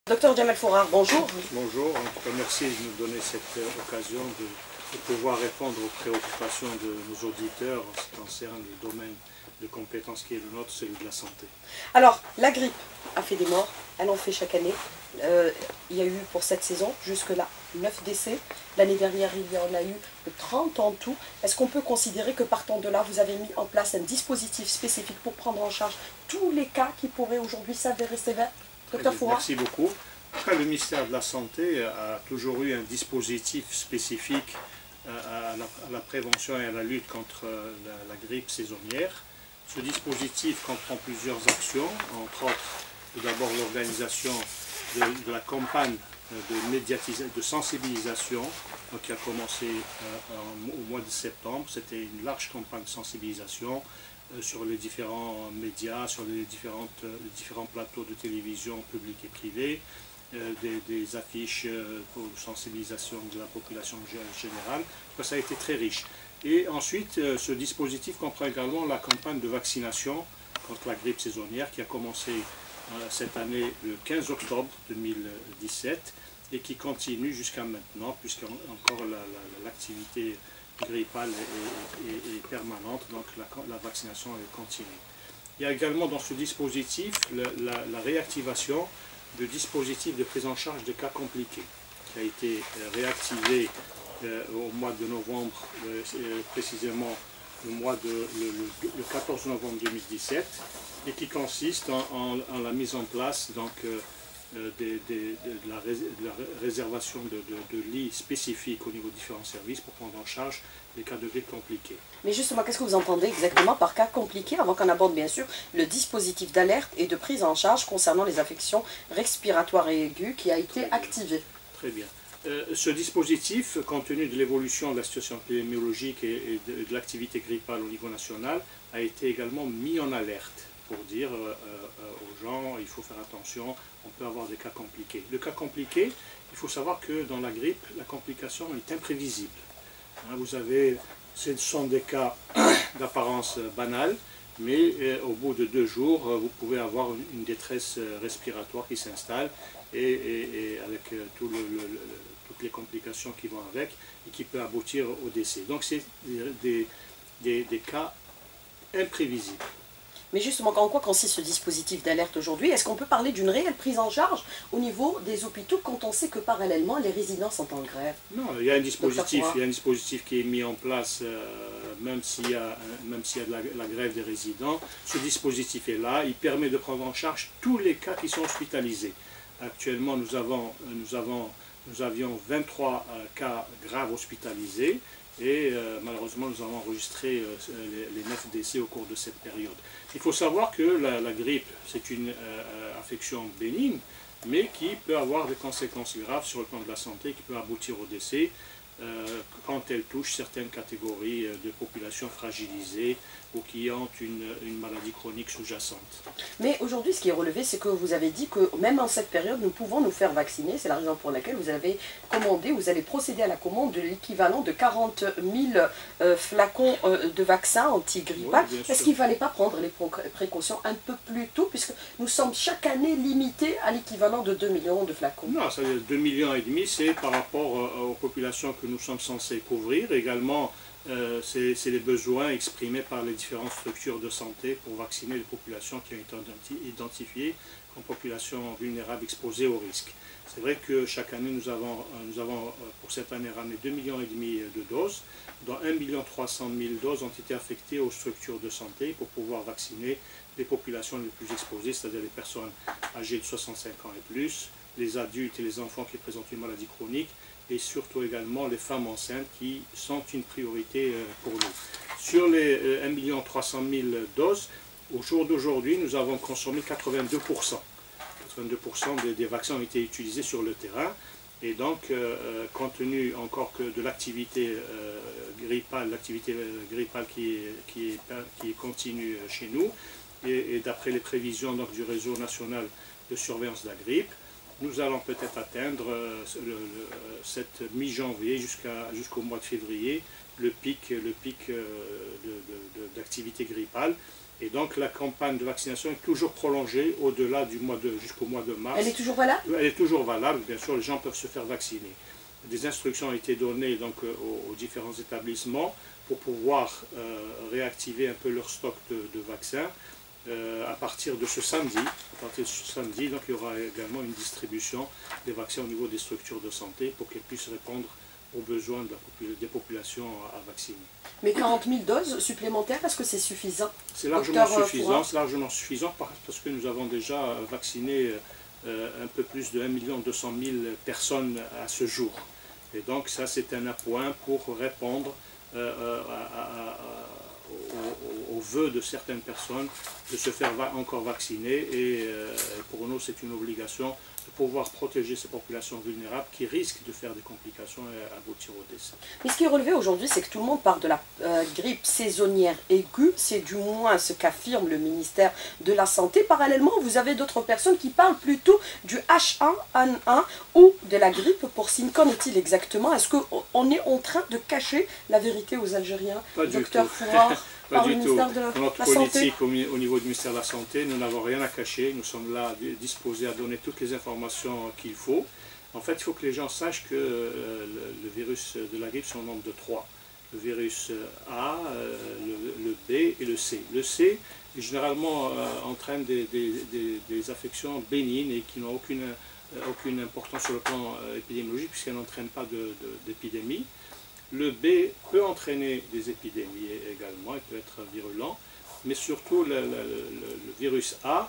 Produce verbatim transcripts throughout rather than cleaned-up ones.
Docteur Djamel Fourard, bonjour. Bonjour, en tout cas merci de nous donner cette euh, occasion de, de pouvoir répondre aux préoccupations de nos auditeurs en ce qui concerne le domaine de compétence qui est le nôtre, celui de la santé. Alors, la grippe a fait des morts, elle en fait chaque année. Euh, il y a eu pour cette saison, jusque-là, neuf décès. L'année dernière, il y en a eu trente en tout. Est-ce qu'on peut considérer que partant de là, vous avez mis en place un dispositif spécifique pour prendre en charge tous les cas qui pourraient aujourd'hui s'avérer sévères? Docteur Fourard. Merci beaucoup. Après, le ministère de la Santé a toujours eu un dispositif spécifique à la, à la prévention et à la lutte contre la, la grippe saisonnière. Ce dispositif comprend plusieurs actions, entre autres, tout d'abord l'organisation de, de la campagne de, médiatisation, de sensibilisation donc, qui a commencé euh, en, au mois de septembre. C'était une large campagne de sensibilisation euh, sur les différents médias, sur les, différentes, les différents plateaux de télévision publics et privés, euh, des, des affiches euh, pour sensibilisation de la population générale. Ça a été très riche. Et ensuite, euh, ce dispositif comprend également la campagne de vaccination contre la grippe saisonnière qui a commencé cette année le quinze octobre deux mille dix-sept et qui continue jusqu'à maintenant, puisqu'encore l'activité grippale est, est, est permanente, donc la, la vaccination est continue. Il y a également dans ce dispositif le, la, la réactivation du dispositif de prise en charge de cas compliqués, qui a été réactivé euh, au mois de novembre, euh, précisément le mois de le, le, le quatorze novembre deux mille dix-sept, et qui consiste en, en, en la mise en place donc, euh, des, des, de, la rés, de la réservation de, de, de lits spécifiques au niveau des différents services pour prendre en charge les cas de grippe compliqués. Mais justement, qu'est-ce que vous entendez exactement par cas compliqués, avant qu'on aborde bien sûr le dispositif d'alerte et de prise en charge concernant les affections respiratoires et aiguës qui a été activé? Très bien. Euh, ce dispositif, compte tenu de l'évolution de la situation épidémiologique et, et de, de l'activité grippale au niveau national, a été également mis en alerte pour dire euh, euh, aux gens, il faut faire attention, on peut avoir des cas compliqués. Le cas compliqué, il faut savoir que dans la grippe, la complication est imprévisible. Hein, vous avez, ce sont des cas d'apparence banale, mais euh, au bout de deux jours, euh, vous pouvez avoir une détresse euh, respiratoire qui s'installe et, et, et avec euh, tout le, le, le, toutes les complications qui vont avec et qui peut aboutir au décès. Donc c'est des, des, des cas imprévisibles. Mais justement, en quoi consiste ce dispositif d'alerte aujourd'hui? Est-ce qu'on peut parler d'une réelle prise en charge au niveau des hôpitaux quand on sait que parallèlement les résidents sont en grève? Non, il y a un dispositif, il y a un dispositif qui est mis en place, euh, même s'il y a, même s'il y a de la, la grève des résidents. Ce dispositif est là, il permet de prendre en charge tous les cas qui sont hospitalisés. Actuellement, nous, avons, nous, avons, nous avions vingt-trois euh, cas graves hospitalisés. Et euh, malheureusement, nous avons enregistré euh, les, les neuf décès au cours de cette période. Il faut savoir que la, la grippe, c'est une euh, affection bénigne, mais qui peut avoir des conséquences graves sur le plan de la santé, qui peut aboutir au décès euh, quand elle touche certaines catégories de populations fragilisées ou qui ont une, une maladie chronique sous-jacente. Mais aujourd'hui, ce qui est relevé, c'est que vous avez dit que même en cette période, nous pouvons nous faire vacciner. C'est la raison pour laquelle vous avez commandé, vous allez procéder à la commande de l'équivalent de quarante mille euh, flacons euh, de vaccins anti-grippal. Oui, est-ce qu'il ne fallait pas prendre les précautions un peu plus tôt, puisque nous sommes chaque année limités à l'équivalent de deux millions de flacons? Non, ça veut dire deux millions et demi, c'est par rapport euh, aux populations que nous sommes censés couvrir. Également, Euh, c'est les besoins exprimés par les différentes structures de santé pour vacciner les populations qui ont été identifiées comme populations vulnérables exposées au risque. C'est vrai que chaque année, nous avons, nous avons pour cette année ramené deux millions et demi de doses, dont un million trois cent mille doses ont été affectées aux structures de santé pour pouvoir vacciner les populations les plus exposées, c'est-à-dire les personnes âgées de soixante-cinq ans et plus, les adultes et les enfants qui présentent une maladie chronique, et surtout également les femmes enceintes qui sont une priorité pour nous. Sur les un million trois cent mille doses, au jour d'aujourd'hui, nous avons consommé quatre-vingt-deux pour cent. quatre-vingt-deux pour cent des, des vaccins ont été utilisés sur le terrain, et donc, euh, compte tenu encore que de l'activité euh, grippale, l'activité grippale qui est, qui, est, qui est continue chez nous, et, et d'après les prévisions donc, du réseau national de surveillance de la grippe, nous allons peut-être atteindre euh, le, le, cette mi-janvier jusqu'à jusqu'au mois de février le pic, le pic euh, d'activité grippale. Et donc la campagne de vaccination est toujours prolongée au-delà du mois de jusqu'au mois de mars. Elle est toujours valable? Elle est toujours valable, bien sûr, les gens peuvent se faire vacciner. Des instructions ont été données donc, aux, aux différents établissements pour pouvoir euh, réactiver un peu leur stock de, de vaccins. Euh, à partir de ce samedi, à partir de ce samedi, donc, il y aura également une distribution des vaccins au niveau des structures de santé pour qu'elles puissent répondre aux besoins de la popul des populations à vacciner. Mais quarante mille doses supplémentaires, est-ce que c'est suffisant? C'est largement suffisant, c'est largement suffisant parce que nous avons déjà vacciné euh, un peu plus de un million deux cent mille personnes à ce jour. Et donc ça c'est un appoint pour répondre euh, à, à, à, aux, aux vœux de certaines personnes de se faire va encore vacciner. Et euh, pour nous c'est une obligation de pouvoir protéger ces populations vulnérables qui risquent de faire des complications et aboutir au décès. Mais ce qui est relevé aujourd'hui, c'est que tout le monde parle de la euh, grippe saisonnière aiguë, c'est du moins ce qu'affirme le ministère de la Santé. Parallèlement, vous avez d'autres personnes qui parlent plutôt du H un N un ou de la grippe porcine. Qu'en est-il exactement? Est-ce qu'on est en train de cacher la vérité aux Algériens? Pas du Docteur tout. Fouard, Pas par du le tout. ministère de Dans notre la politique Santé. au, au niveau du ministère de la Santé, nous n'avons rien à cacher. Nous sommes là disposés à donner toutes les informations qu'il faut. En fait, il faut que les gens sachent que euh, le, le virus de la grippe sont au nombre de trois. Le virus A, euh, le, le B et le C. Le C, généralement, euh, entraîne des, des, des, des affections bénignes et qui n'ont aucune, euh, aucune importance sur le plan euh, épidémiologique puisqu'elles n'entraînent pas d'épidémie. Le B peut entraîner des épidémies également, il peut être virulent, mais surtout le, le, le, le virus A,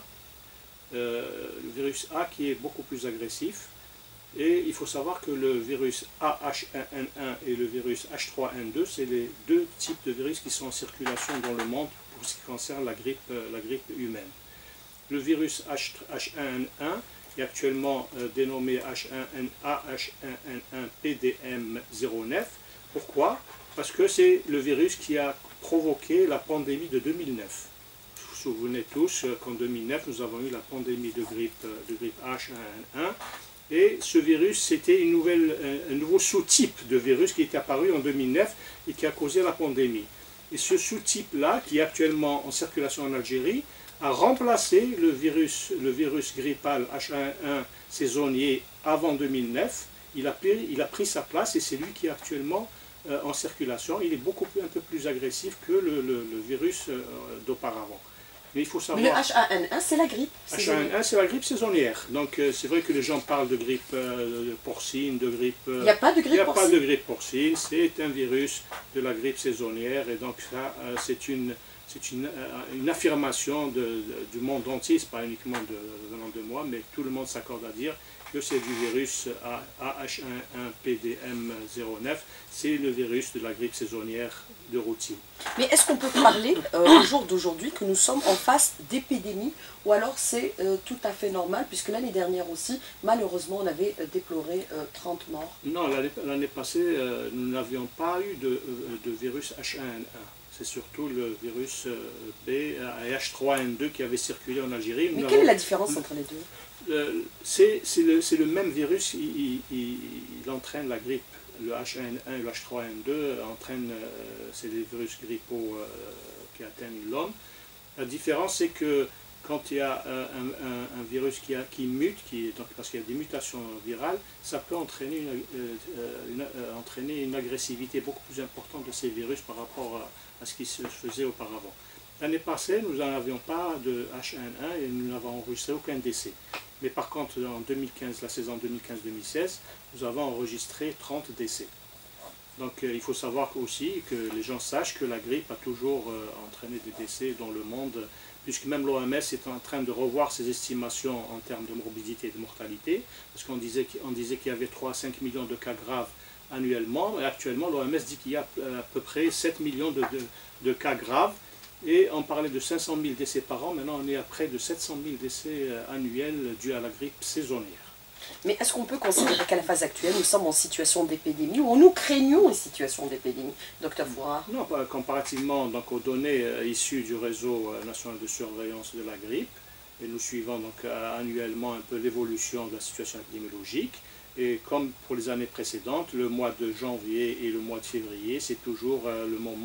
euh, le virus A qui est beaucoup plus agressif. Et il faut savoir que le virus A H un N un et le virus H trois N deux, c'est les deux types de virus qui sont en circulation dans le monde pour ce qui concerne la grippe, la grippe humaine. Le virus H un N un est actuellement euh, dénommé H un N A H un N un P D M zéro neuf. Pourquoi? Parce que c'est le virus qui a provoqué la pandémie de deux mille neuf. Vous vous souvenez tous qu'en deux mille neuf, nous avons eu la pandémie de grippe, de grippe H un N un. Et ce virus, c'était une nouvelle, un nouveau sous-type de virus qui est apparu en deux mille neuf et qui a causé la pandémie. Et ce sous-type-là, qui est actuellement en circulation en Algérie, a remplacé le virus, le virus grippal H un N un saisonnier avant deux mille neuf. Il a pris, il a pris sa place et c'est lui qui est actuellement euh, en circulation. Il est beaucoup plus, un peu plus agressif que le, le, le virus euh, d'auparavant. Mais il faut savoir... Mais le H un N un, c'est la grippe. H un N un, c'est la grippe saisonnière. Donc euh, c'est vrai que les gens parlent de grippe euh, porcine, de grippe... Euh, il n'y a pas de grippe il n'y a porcine. pas de grippe porcine, c'est un virus de la grippe saisonnière. Et donc ça, euh, c'est une, c'est une, euh, une affirmation de, de, du monde entier, ce n'est pas uniquement de, venant de moi, mais tout le monde s'accorde à dire que c'est du virus A H un N P D M zéro neuf, c'est le virus de la grippe saisonnière de routine. Mais est-ce qu'on peut parler euh, au jour d'aujourd'hui que nous sommes en face d'épidémie ou alors c'est euh, tout à fait normal puisque l'année dernière aussi, malheureusement, on avait euh, déploré euh, trente morts? Non, l'année passée, euh, nous n'avions pas eu de, euh, de virus H un N un. C'est surtout le virus euh, B et H trois N deux qui avait circulé en Algérie. Mais nous quelle avons... est la différence entre les deux? Euh, c'est le, le même virus, il, il, il entraîne la grippe. Le H un N un et le H trois N deux entraînent, euh, c'est des virus grippaux euh, qui atteignent l'homme. La différence, c'est que quand il y a euh, un, un, un virus qui, a, qui mute, qui, donc, parce qu'il y a des mutations virales, ça peut entraîner une, euh, une, euh, entraîner une agressivité beaucoup plus importante de ces virus par rapport à, à ce qui se faisait auparavant. L'année passée, nous n'en avions pas de H un N un et nous n'avons enregistré aucun décès. Mais par contre, en deux mille quinze, la saison deux mille quinze deux mille seize, nous avons enregistré trente décès. Donc euh, il faut savoir aussi que les gens sachent que la grippe a toujours euh, entraîné des décès dans le monde, puisque même l'O M S est en train de revoir ses estimations en termes de morbidité et de mortalité, parce qu'on disait qu'il y avait trois à cinq millions de cas graves annuellement, et actuellement l'O M S dit qu'il y a à peu près sept millions de, de, de cas graves, et on parlait de cinq cent mille décès par an, maintenant on est à près de sept cent mille décès annuels dus à la grippe saisonnière. Mais est-ce qu'on peut considérer qu'à la phase actuelle, nous sommes en situation d'épidémie ou nous craignons une situation d'épidémie, docteur Fouard? Non, comparativement donc, aux données euh, issues du réseau euh, national de surveillance de la grippe, et nous suivons donc euh, annuellement un peu l'évolution de la situation épidémiologique, et comme pour les années précédentes, le mois de janvier et le mois de février, c'est toujours euh, le moment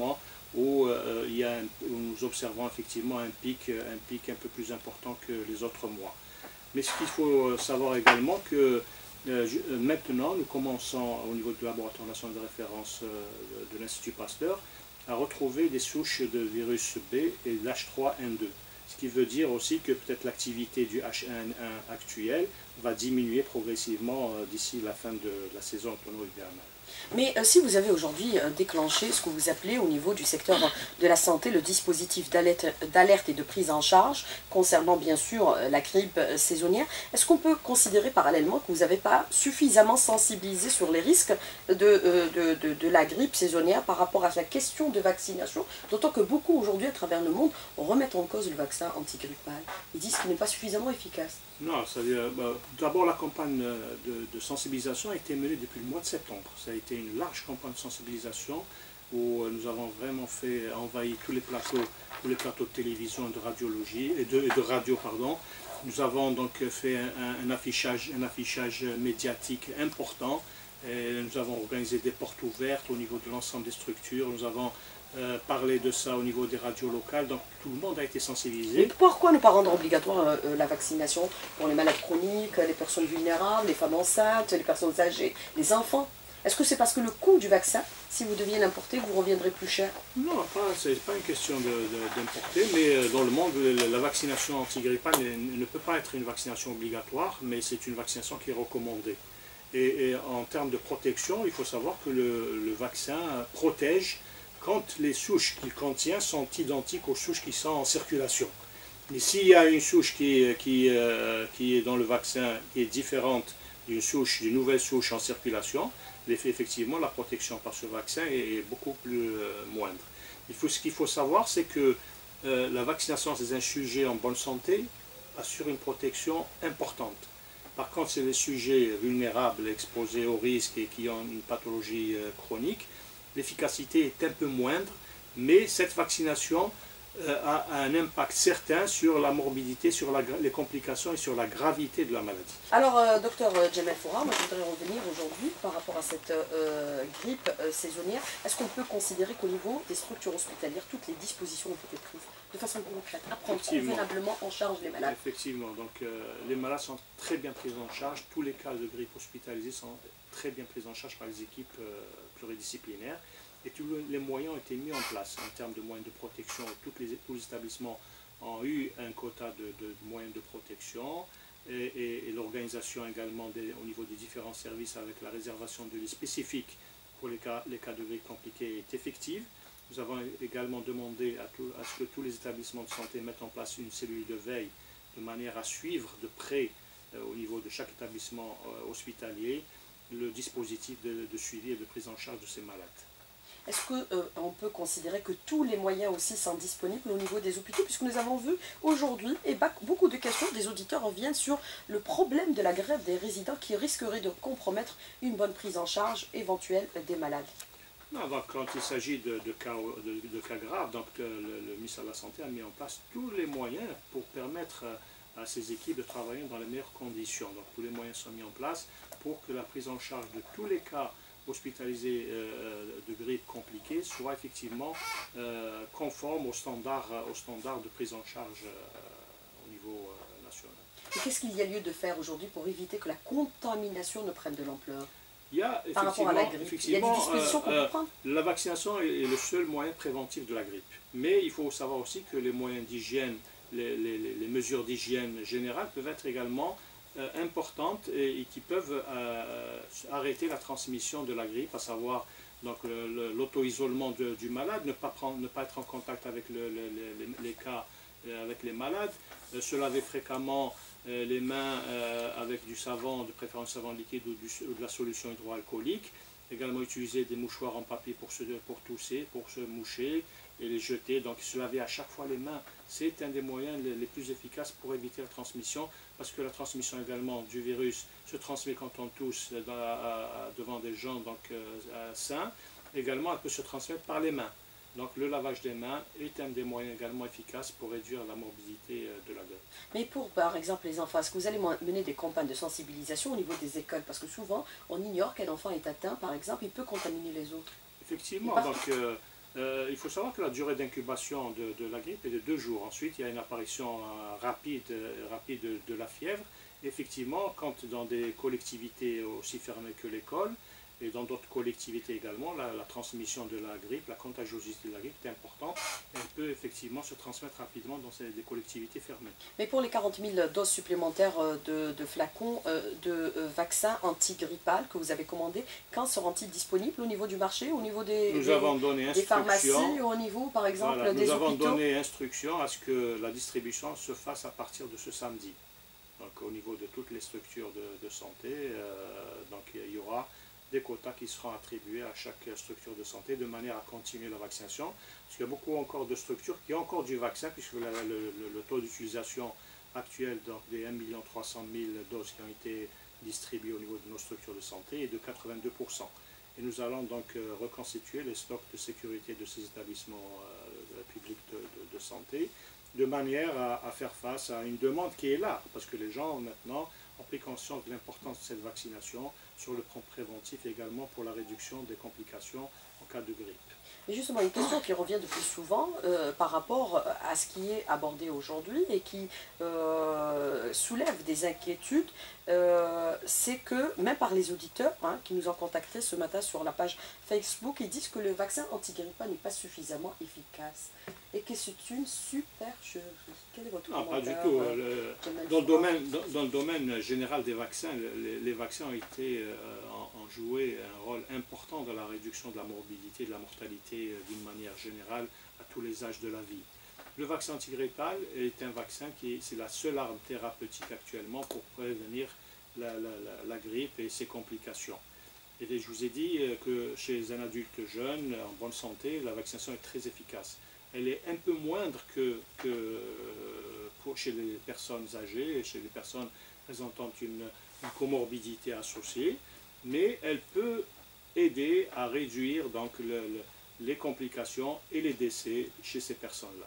où, euh, il y a un, où nous observons effectivement un pic, un pic un peu plus important que les autres mois. Mais ce qu'il faut savoir également que euh, maintenant nous commençons au niveau du laboratoire national de référence euh, de, de l'Institut Pasteur à retrouver des souches de virus B et de l'H trois N deux. Ce qui veut dire aussi que peut-être l'activité du H un N un actuel va diminuer progressivement euh, d'ici la fin de la saison automno-hivernale. Mais euh, si vous avez aujourd'hui euh, déclenché ce que vous appelez au niveau du secteur de la santé le dispositif d'alerte et de prise en charge concernant bien sûr euh, la grippe euh, saisonnière, est-ce qu'on peut considérer parallèlement que vous n'avez pas suffisamment sensibilisé sur les risques de, euh, de, de, de la grippe saisonnière par rapport à la question de vaccination, d'autant que beaucoup aujourd'hui à travers le monde remettent en cause le vaccin antigrippal. Ils disent qu'il n'est pas suffisamment efficace. Non, c'est-à-dire, bah, d'abord la campagne de, de sensibilisation a été menée depuis le mois de septembre. Ça a été une large campagne de sensibilisation où nous avons vraiment fait envahir tous les plateaux, tous les plateaux de télévision et de radiologie et de, et de radio, pardon. Nous avons donc fait un, un affichage, un affichage médiatique important. Et nous avons organisé des portes ouvertes au niveau de l'ensemble des structures. Nous avons Euh, parler de ça au niveau des radios locales, donc tout le monde a été sensibilisé. Et pourquoi ne pas rendre obligatoire euh, la vaccination pour les malades chroniques, les personnes vulnérables, les femmes enceintes, les personnes âgées, les enfants? Est-ce que c'est parce que le coût du vaccin, si vous deviez l'importer, vous reviendrez plus cher? Non, ce n'est pas une question d'importer, mais dans le monde, la vaccination antigrippale ne, ne peut pas être une vaccination obligatoire, mais c'est une vaccination qui est recommandée. Et, et en termes de protection, il faut savoir que le, le vaccin protège quand les souches qu'il contient sont identiques aux souches qui sont en circulation. Mais s'il y a une souche qui, qui, euh, qui est dans le vaccin qui est différente d'une souche, d'une nouvelle souche en circulation, effectivement la protection par ce vaccin est beaucoup plus euh, moindre. Il faut, ce qu'il faut savoir, c'est que euh, la vaccination des sujets en bonne santé assure une protection importante. Par contre, c'est les sujets vulnérables, exposés au risque et qui ont une pathologie euh, chronique, l'efficacité est un peu moindre, mais cette vaccination euh, a un impact certain sur la morbidité, sur la, les complications et sur la gravité de la maladie. Alors, euh, docteur Djamel Foura, moi je voudrais revenir aujourd'hui par rapport à cette euh, grippe euh, saisonnière. Est-ce qu'on peut considérer qu'au niveau des structures hospitalières, toutes les dispositions ont été prises de façon concrète, à prendre convenablement en charge les malades? Effectivement, donc euh, les malades sont très bien pris en charge, tous les cas de grippe hospitalisés sont très bien pris en charge par les équipes euh, pluridisciplinaires et tous les moyens ont été mis en place en termes de moyens de protection. Toutes les, tous les établissements ont eu un quota de, de, de moyens de protection et, et, et l'organisation également des, au niveau des différents services avec la réservation de lits spécifiques pour les cas, les cas de grippe compliqués est effective. Nous avons également demandé à, tout, à ce que tous les établissements de santé mettent en place une cellule de veille de manière à suivre de près euh, au niveau de chaque établissement euh, hospitalier le dispositif de, de suivi et de prise en charge de ces malades. Est-ce qu'on euh, peut considérer que tous les moyens aussi sont disponibles au niveau des hôpitaux, puisque nous avons vu aujourd'hui, et beaucoup de questions des auditeurs reviennent sur le problème de la grève des résidents qui risquerait de compromettre une bonne prise en charge éventuelle des malades? Non, donc, quand il s'agit de, de, cas, de, de cas graves, donc, le, le ministère de la Santé a mis en place tous les moyens pour permettre à ces équipes de travailler dans les meilleures conditions. Donc tous les moyens sont mis en place pour que la prise en charge de tous les cas hospitalisés euh, de grippe compliquée soit effectivement euh, conforme aux standards, aux standards de prise en charge euh, au niveau euh, national. Et qu'est-ce qu'il y a lieu de faire aujourd'hui pour éviter que la contamination ne prenne de l'ampleur? Il y a par rapport à la grippe, il y a des dispositions qu'on peut prendre. La vaccination est le seul moyen préventif de la grippe. Mais il faut savoir aussi que les moyens d'hygiène, les, les, les mesures d'hygiène générales peuvent être également euh, importantes et, et qui peuvent euh, arrêter la transmission de la grippe, à savoir l'auto-isolement du malade, ne pas, prendre, ne pas être en contact avec le, le, les, les cas, euh, avec les malades, euh, se laver fréquemment euh, les mains euh, avec du savon, de préférence savon liquide ou, du, ou de la solution hydroalcoolique. Également utiliser des mouchoirs en papier pour, se, pour tousser, pour se moucher et les jeter. Donc se laver à chaque fois les mains, c'est un des moyens les, les plus efficaces pour éviter la transmission, parce que la transmission également du virus se transmet quand on tousse dans, à, devant des gens donc, euh, sains. Également, elle peut se transmettre par les mains. Donc le lavage des mains est un des moyens également efficaces pour réduire la morbidité de la grippe. Mais pour par exemple les enfants, est-ce que vous allez mener des campagnes de sensibilisation au niveau des écoles? Parce que souvent on ignore qu'un enfant est atteint, par exemple, il peut contaminer les autres. Effectivement, donc euh, Euh, il faut savoir que la durée d'incubation de, de la grippe est de deux jours. Ensuite, il y a une apparition euh, rapide, euh, rapide de, de la fièvre. Effectivement, quand dans des collectivités aussi fermées que l'école, et dans d'autres collectivités également, la, la transmission de la grippe, la contagiosité de la grippe est importante. Elle peut effectivement se transmettre rapidement dans ces, des collectivités fermées. Mais pour les quarante mille doses supplémentaires de, de flacons euh, de euh, vaccins antigrippal que vous avez commandés, quand seront-ils disponibles au niveau du marché, au niveau des, nous des, avons donné des pharmacies, au niveau par exemple voilà, des nous hôpitaux? Nous avons donné instruction à ce que la distribution se fasse à partir de ce samedi. Donc au niveau de toutes les structures de, de santé, euh, donc il y aura des quotas qui seront attribués à chaque structure de santé de manière à continuer la vaccination. Parce qu'il y a beaucoup encore de structures qui ont encore du vaccin, puisque le, le, le taux d'utilisation actuel donc des un million trois cent mille doses qui ont été distribuées au niveau de nos structures de santé est de quatre-vingt-deux pour cent. Et nous allons donc euh, reconstituer les stocks de sécurité de ces établissements euh, publics de, de, de santé, de manière à, à faire face à une demande qui est là, parce que les gens maintenant ont pris conscience de l'importance de cette vaccination sur le plan préventif et également pour la réduction des complications en cas de grippe. Et justement, une question qui revient de plus souvent euh, par rapport à ce qui est abordé aujourd'hui et qui euh, soulève des inquiétudes, euh, c'est que, même par les auditeurs hein, qui nous ont contactés ce matin sur la page Facebook, ils disent que le vaccin anti-grippe n'est pas suffisamment efficace et que c'est une supercherie. Quel est votre non, commentaire? Pas du tout. Euh, le, dans, le domaine, dans, dans le domaine général des vaccins, les, les vaccins ont, été, euh, ont joué un rôle important dans la réduction de la morbidité, de la mortalité euh, d'une manière générale à tous les âges de la vie. Le vaccin antigrippal est un vaccin qui est, c'est la seule arme thérapeutique actuellement pour prévenir la, la, la, la grippe et ses complications. Et je vous ai dit que chez un adulte jeune, en bonne santé, la vaccination est très efficace. Elle est un peu moindre que, que pour, chez les personnes âgées, chez les personnes présentant une, une comorbidité associée, mais elle peut aider à réduire donc le, le, les complications et les décès chez ces personnes-là.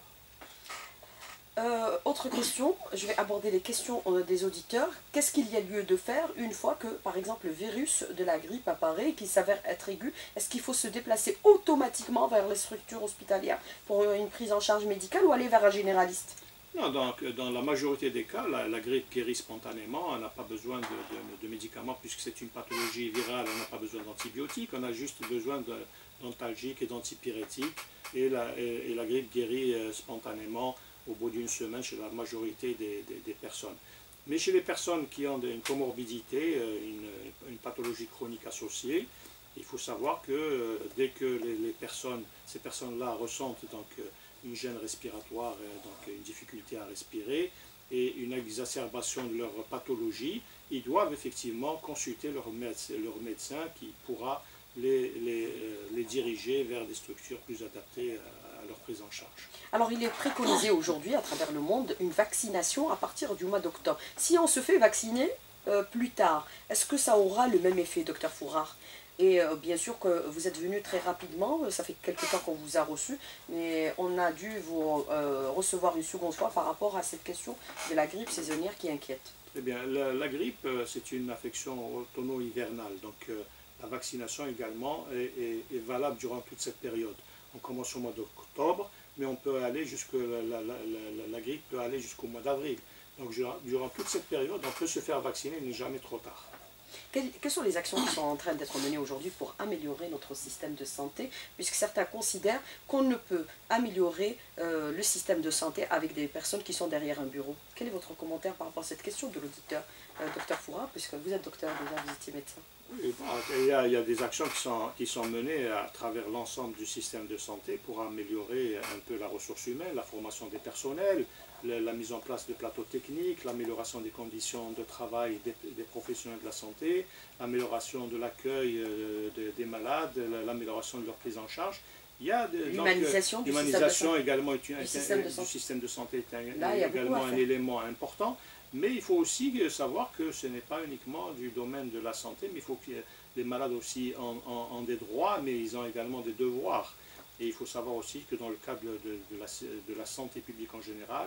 Euh, autre question, je vais aborder les questions euh, des auditeurs. Qu'est-ce qu'il y a lieu de faire une fois que, par exemple, le virus de la grippe apparaît et qu'il s'avère être aigu? Est-ce qu'il faut se déplacer automatiquement vers les structures hospitalières pour une prise en charge médicale ou aller vers un généraliste? Non, donc, dans la majorité des cas, la, la grippe guérit spontanément, on n'a pas besoin de, de, de médicaments puisque c'est une pathologie virale, on n'a pas besoin d'antibiotiques, on a juste besoin d'antalgiques et d'antipyrétiques et la, et, et la grippe guérit euh, spontanément au bout d'une semaine chez la majorité des, des, des personnes. Mais chez les personnes qui ont une comorbidité, une, une pathologie chronique associée, il faut savoir que euh, dès que les, les personnes, ces personnes-là ressentent donc, une gêne respiratoire, donc une difficulté à respirer et une exacerbation de leur pathologie, ils doivent effectivement consulter leur médecin, leur médecin qui pourra les, les, les diriger vers des structures plus adaptées à leur prise en charge. Alors il est préconisé aujourd'hui à travers le monde une vaccination à partir du mois d'octobre. Si on se fait vacciner euh, plus tard, est-ce que ça aura le même effet, docteur Fourard? Et euh, bien sûr que vous êtes venu très rapidement, ça fait quelques temps qu'on vous a reçu, mais on a dû vous euh, recevoir une seconde fois par rapport à cette question de la grippe saisonnière qui inquiète. Eh bien, la, la grippe, c'est une affection automno-hivernale, donc euh, la vaccination également est, est, est valable durant toute cette période. On commence au mois d'octobre, mais on peut aller jusque, la, la, la, la grippe peut aller jusqu'au mois d'avril. Donc durant, durant toute cette période, on peut se faire vacciner, il n'est jamais trop tard. Quelles, quelles sont les actions qui sont en train d'être menées aujourd'hui pour améliorer notre système de santé, puisque certains considèrent qu'on ne peut améliorer euh, le système de santé avec des personnes qui sont derrière un bureau? Quel est votre commentaire par rapport à cette question de l'auditeur, euh, docteur Fourard, puisque vous êtes docteur déjà, vous étiez médecin? Oui, il, y a, il y a des actions qui sont, qui sont menées à travers l'ensemble du système de santé pour améliorer un peu la ressource humaine, la formation des personnels, la, la mise en place de plateaux techniques, l'amélioration des conditions de travail des, des professionnels de la santé, l'amélioration de l'accueil euh, de, des malades, l'amélioration de leur prise en charge. L'humanisation du, euh, également est une, du, un, système du de système de santé est un, Là, également un élément important. Mais il faut aussi savoir que ce n'est pas uniquement du domaine de la santé, mais il faut que les malades aussi ont des droits, mais ils ont également des devoirs. Et il faut savoir aussi que dans le cadre de, de, la, de la santé publique en général,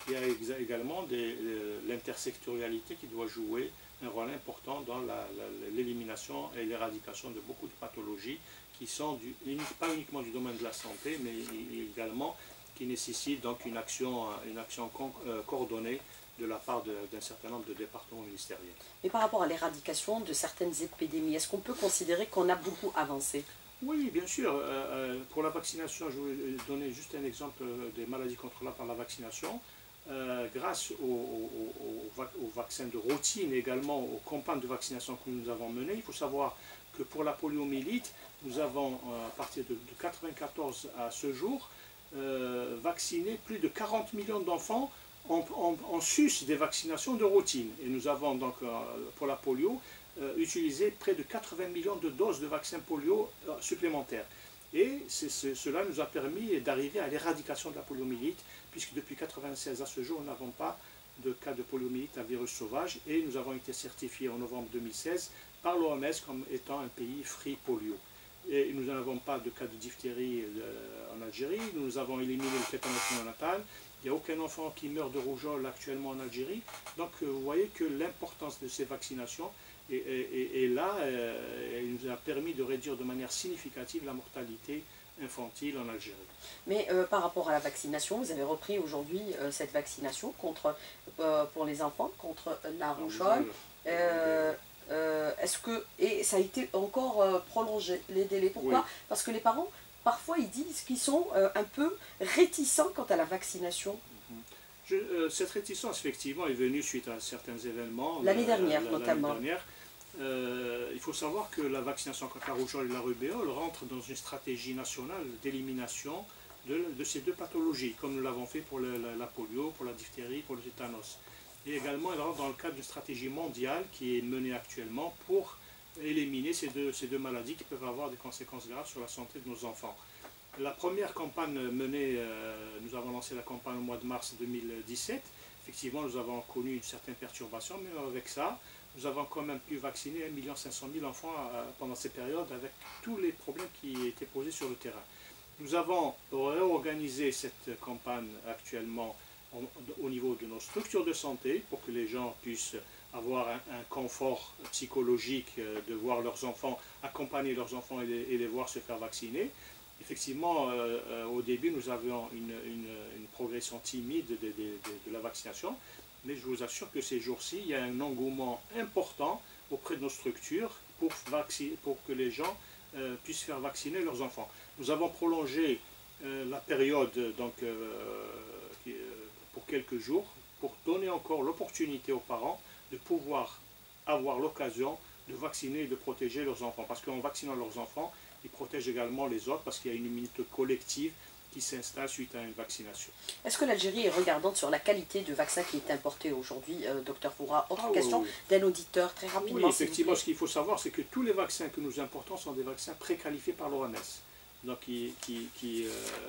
il y a également l'intersectorialité qui doit jouer un rôle important dans l'élimination et l'éradication de beaucoup de pathologies qui sont du, pas uniquement du domaine de la santé, mais également qui nécessitent donc une action, une action coordonnée de la part d'un certain nombre de départements ministériels. Et par rapport à l'éradication de certaines épidémies, est-ce qu'on peut considérer qu'on a beaucoup avancé? Oui, bien sûr. Euh, pour la vaccination, je vais donner juste un exemple des maladies contrôlables par la vaccination. Euh, grâce au, au, au, au vaccin de routine et également aux campagnes de vaccination que nous avons menées, il faut savoir que pour la poliomyélite, nous avons, à partir de, de mille neuf cent quatre-vingt-quatorze à ce jour, euh, vacciné plus de quarante millions d'enfants en, en, en sus des vaccinations de routine. Et nous avons donc, euh, pour la polio, euh, utilisé près de quatre-vingts millions de doses de vaccins polio euh, supplémentaires. Et c est, c est, cela nous a permis d'arriver à l'éradication de la poliomyélite, puisque depuis mille neuf cent quatre-vingt-seize à ce jour, nous n'avons pas de cas de poliomyélite à virus sauvage, et nous avons été certifiés en novembre deux mille seize par l'O M S comme étant un pays free polio. Et nous n'avons pas de cas de diphtérie euh, en Algérie, nous avons éliminé le tétanos néonatal, il n'y a aucun enfant qui meurt de rougeole actuellement en Algérie. Donc euh, vous voyez que l'importance de ces vaccinations est, est, est là, euh, et nous a permis de réduire de manière significative la mortalité infantile en Algérie. Mais euh, par rapport à la vaccination, vous avez repris aujourd'hui euh, cette vaccination contre, euh, pour les enfants contre la rougeole. Euh, euh, Est-ce que, et ça a été encore euh, prolongé, les délais. Pourquoi? Oui. Parce que les parents, parfois, ils disent qu'ils sont euh, un peu réticents quant à la vaccination. Je, euh, cette réticence, effectivement, est venue suite à certains événements. L'année dernière, la, la, notamment. Dernière. Euh, il faut savoir que la vaccination contre la rougeole et la rubéole rentre dans une stratégie nationale d'élimination de, de ces deux pathologies, comme nous l'avons fait pour le, la, la polio, pour la diphtérie, pour le tétanos. Et également, elle rentre dans le cadre d'une stratégie mondiale qui est menée actuellement pour éliminer ces deux, ces deux maladies qui peuvent avoir des conséquences graves sur la santé de nos enfants. La première campagne menée, euh, nous avons lancé la campagne au mois de mars deux mille dix-sept. Effectivement, nous avons connu une certaine perturbation, mais avec ça, nous avons quand même pu vacciner un million cinq cent mille enfants euh, pendant ces périodes avec tous les problèmes qui étaient posés sur le terrain. Nous avons réorganisé cette campagne actuellement au niveau de nos structures de santé pour que les gens puissent avoir un, un confort psychologique euh, de voir leurs enfants, accompagner leurs enfants et les, et les voir se faire vacciner. Effectivement, euh, euh, au début, nous avions une, une, une progression timide de, de, de, de la vaccination, mais je vous assure que ces jours-ci, il y a un engouement important auprès de nos structures pour, vacciner, pour que les gens euh, puissent faire vacciner leurs enfants. Nous avons prolongé euh, la période donc, euh, qui, pour quelques jours, pour donner encore l'opportunité aux parents de pouvoir avoir l'occasion de vacciner et de protéger leurs enfants. Parce qu'en vaccinant leurs enfants, ils protègent également les autres parce qu'il y a une immunité collective qui s'installe suite à une vaccination. Est-ce que l'Algérie est regardante sur la qualité de vaccin qui est importé aujourd'hui, euh, docteur Foura? Autre ah, question oui, oui. d'un auditeur, très rapidement. Oui, effectivement, ce qu'il faut savoir, c'est que tous les vaccins que nous importons sont des vaccins préqualifiés par l'O M S. Donc, qui, qui, qui, euh,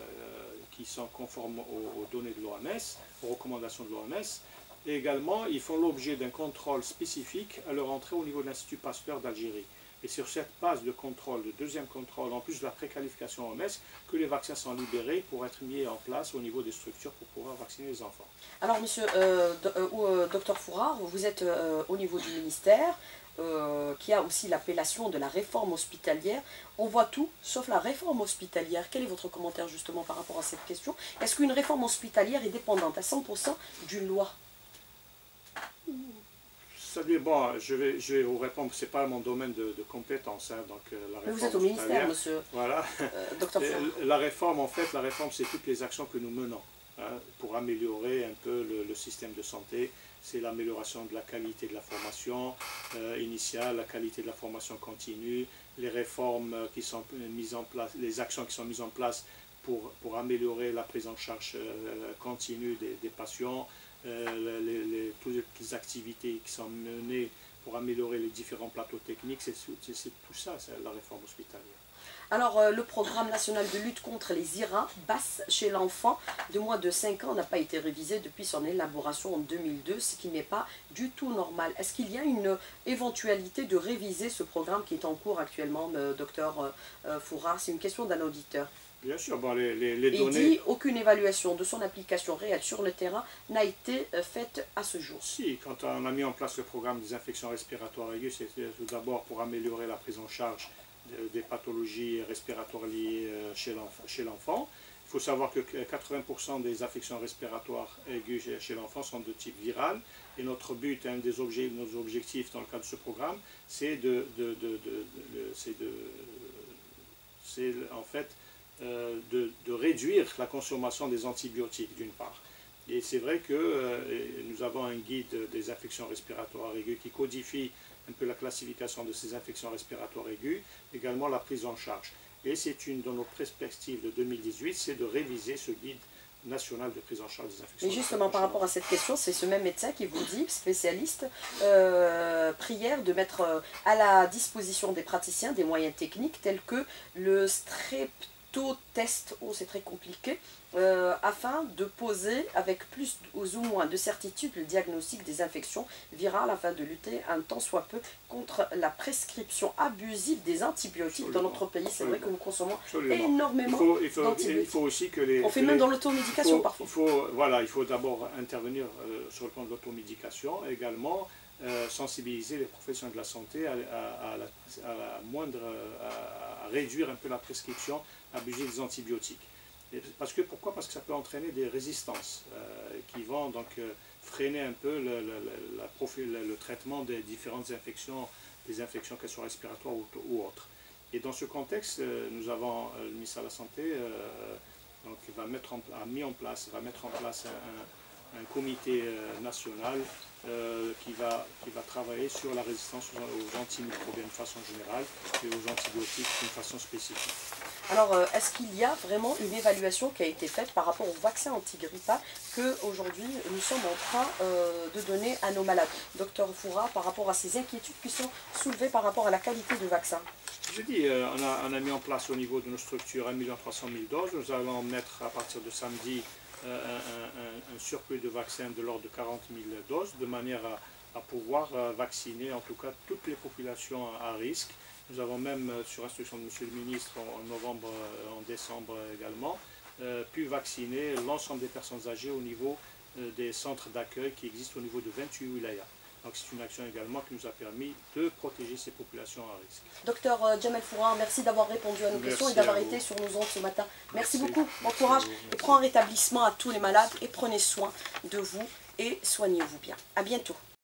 qui sont conformes aux, aux données de l'O M S, aux recommandations de l'O M S. Et également, ils font l'objet d'un contrôle spécifique à leur entrée au niveau de l'Institut Pasteur d'Algérie. Et sur cette base de contrôle, de deuxième contrôle, en plus de la préqualification O M S, que les vaccins sont libérés pour être mis en place au niveau des structures pour pouvoir vacciner les enfants. Alors, monsieur, euh, euh, docteur Fourard, vous êtes euh, au niveau du ministère, euh, qui a aussi l'appellation de la réforme hospitalière. On voit tout, sauf la réforme hospitalière. Quel est votre commentaire justement par rapport à cette question? Est-ce qu'une réforme hospitalière est dépendante à cent pour cent d'une loi? Bon, je vais, je vais vous répondre, ce n'est pas mon domaine de, de compétence. Hein, donc, euh, la Mais vous êtes au ministère, monsieur. Voilà. Euh, docteur la réforme, en fait, la réforme, c'est toutes les actions que nous menons hein, pour améliorer un peu le, le système de santé. C'est l'amélioration de la qualité de la formation euh, initiale, la qualité de la formation continue, les réformes qui sont mises en place, les actions qui sont mises en place pour, pour améliorer la prise en charge euh, continue des, des patients. Euh, les, les, toutes les activités qui sont menées pour améliorer les différents plateaux techniques, c'est tout ça, c'est la réforme hospitalière. Alors, euh, le programme national de lutte contre les I R A, basse chez l'enfant de moins de cinq ans, n'a pas été révisé depuis son élaboration en deux mille deux, ce qui n'est pas du tout normal. Est-ce qu'il y a une éventualité de réviser ce programme qui est en cours actuellement, euh, docteur euh, Fourard? C'est une question d'un auditeur. Bien sûr, bon, les, les, les Et données... il dit aucune évaluation de son application réelle sur le terrain n'a été faite à ce jour. Si, quand on a mis en place le programme des infections respiratoires aiguës, c'était tout d'abord pour améliorer la prise en charge de, des pathologies respiratoires liées chez l'enfant. Il faut savoir que quatre-vingts pour cent des affections respiratoires aiguës chez l'enfant sont de type viral. Et notre but, un des objets, nos objectifs dans le cadre de ce programme, c'est de, de, de, de, de, c'est de, c'est en fait euh, de, de réduire la consommation des antibiotiques d'une part. Et c'est vrai que euh, nous avons un guide des infections respiratoires aiguës qui codifie un peu la classification de ces infections respiratoires aiguës, également la prise en charge. Et c'est une de nos perspectives de deux mille dix-huit, c'est de réviser ce guide national de prise en charge des infections. Et justement par rapport à cette question, c'est ce même médecin qui vous dit, spécialiste, euh, prière de mettre euh, à la disposition des praticiens des moyens techniques tels que le streptotest, oh c'est très compliqué, euh, afin de poser avec plus ou moins de certitude le diagnostic des infections virales afin de lutter un tant soit peu contre la prescription abusive des antibiotiques. Absolument. Dans notre pays. C'est vrai que nous consommons Absolument. énormément d'antibiotiques. Il faut aussi que les... On fait que même les, dans l'automédication parfois. Il faut, voilà, il faut d'abord intervenir euh, sur le plan de l'automédication, également euh, sensibiliser les professionnels de la santé à, à, à, la, à la moindre, à, à réduire un peu la prescription abusive des antibiotiques. Parce que, pourquoi? Parce que ça peut entraîner des résistances euh, qui vont donc euh, freiner un peu le, le, la profil, le traitement des différentes infections, des infections qu'elles soient respiratoires ou, ou autres. Et dans ce contexte, euh, nous avons euh, le ministère de la Santé euh, donc, va mettre en, a mis en place, va mettre en place un, un comité euh, national euh, qui, va, qui va travailler sur la résistance aux, aux antimicrobiens de façon générale et aux antibiotiques d'une façon spécifique. Alors, est-ce qu'il y a vraiment une évaluation qui a été faite par rapport au vaccin anti-grippe A qu'aujourd'hui nous sommes en train euh, de donner à nos malades? Docteur Foura, par rapport à ces inquiétudes qui sont soulevées par rapport à la qualité du vaccin. Je dis, euh, on, a, on a mis en place au niveau de nos structures un million trois cent mille doses. Nous allons mettre à partir de samedi euh, un, un, un surplus de vaccins de l'ordre de quarante mille doses, de manière à, à pouvoir euh, vacciner en tout cas toutes les populations à risque. Nous avons même, sur instruction de Monsieur le Ministre, en novembre, en décembre également, euh, pu vacciner l'ensemble des personnes âgées au niveau euh, des centres d'accueil qui existent au niveau de vingt-huit wilayas. Donc c'est une action également qui nous a permis de protéger ces populations à risque. Docteur Djamel Foura, merci d'avoir répondu à nos merci questions et d'avoir été sur nos ondes ce matin. Merci, merci beaucoup, bon courage et prends un rétablissement à tous les malades et prenez soin de vous et soignez-vous bien. À bientôt.